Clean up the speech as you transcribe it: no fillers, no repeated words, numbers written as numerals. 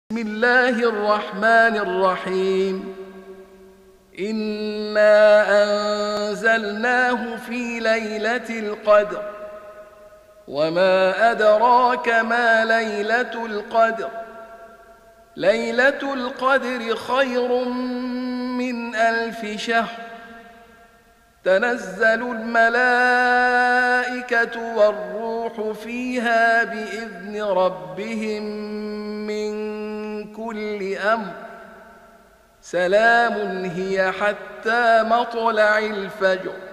بسم الله الرحمن الرحيم. إنا أنزلناه في ليلة القدر وما أدراك ما ليلة القدر. ليلة القدر خير من 1000 شهر. تنزل الملائكة والروح فيها بإذن ربهم من كل أمر. سلام هي حتى مطلع الفجر.